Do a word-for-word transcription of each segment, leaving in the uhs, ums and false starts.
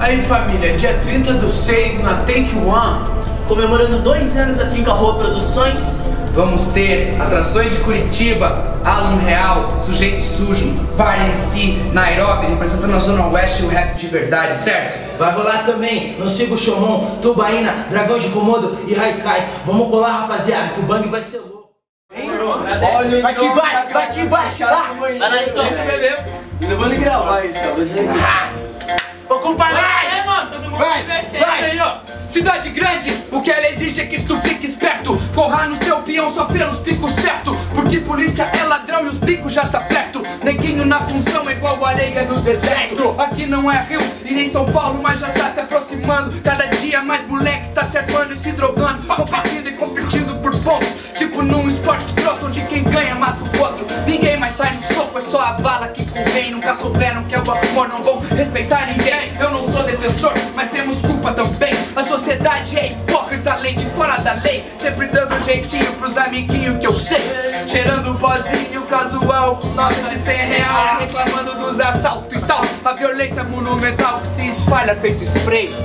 Aí família, dia trinta do seis na Take One, comemorando dois anos da TrincaRua Produções, vamos ter atrações de Curitiba, Alan Real, Sujeito Sujo, Par M C, Nairobi, representando a Zona Oeste e o rap de verdade, certo? Vai rolar também Nocivo Shomon, Tubaína, Dragão de Komodo e Raikais. Vamos colar, rapaziada, que o bang vai ser louco. Olha, vai que vai, vai que vai. vai lá então, deixa eu beber. Eu vou nem gravar isso, cara. Ocupa mais! É, mano, todo mundo vai, vai aí, ó. Cidade grande, o que ela exige é que tu fique esperto. Corra no seu peão só pelos picos certo. Porque polícia é ladrão e os picos já tá perto. Neguinho na função é igual areia no deserto. Aqui não é Rio e nem São Paulo, mas já tá se aproximando. Cada dia mais moleque tá se armando e se drogando, competindo e competindo por pontos. Tipo num esporte escroto onde quem ganha mata o outro. Ninguém mais sai no soco, é só a bala que convém. Nunca souberam que é o amor, não vão respeitar ninguém. Eu não sou defensor, mas temos culpa também. A sociedade é hipócrita, além de fora da lei. Sempre dando jeitinho pros amiguinhos que eu sei. Cheirando pozinho casual, com nota de cem real, reclamando dos assaltos e tal. A violência monumental que se espalha feito spray.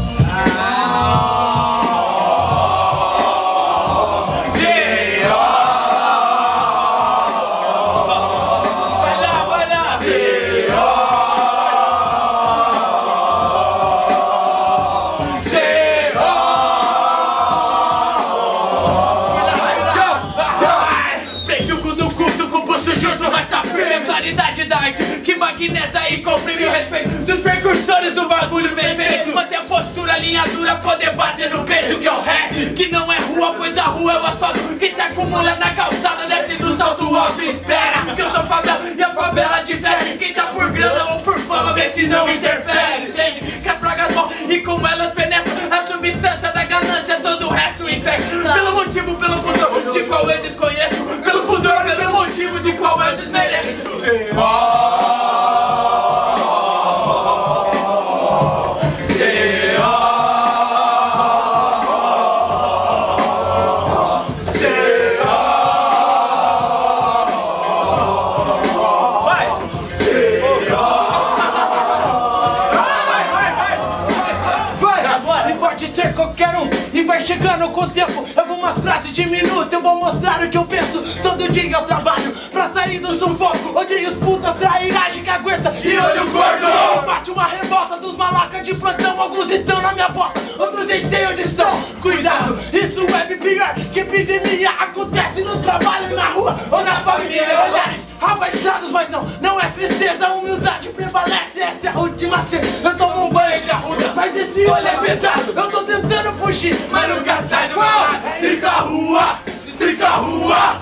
Ah. Da arte que magnesa e comprime o respeito dos precursores do bagulho bem feito. Manter a postura, alinhadura, poder bater no peito. Que é o rap, que não é rua, pois a rua é o asfalto que se acumula na calçada, desce do salto alto e espera. Que eu sou favela e a favela difere. Quem tá por grana ou por fama, vê se não interfere. Entende? Que as pragas vão e com elas penetram a substância da ganância, todo o resto infecta. Pelo motivo, pelo pudor, de qual eu desconheço. Pelo pudor, pelo motivo de qual eu desmereço. Chegando com o tempo, algumas frases diminutas. Eu vou mostrar o que eu penso. Todo dia eu trabalho pra sair do sufoco. Odeio os puta, trairagem que aguenta e olho gordo. Bate uma revolta dos malacas de plantão. Alguns estão na minha bota, outros nem sei onde estão. Cuidado, isso é bem pior que epidemia. Acontece no trabalho, na rua ou na família. Olhares abaixados, mas não, não é tristeza. A humildade prevalece, essa é a última cena. Eu tomo um banho de arruda, mas esse olho é pesado. Eu tô tentando fugir, mas nunca sai do meu lado. TrincaRua, TrincaRua.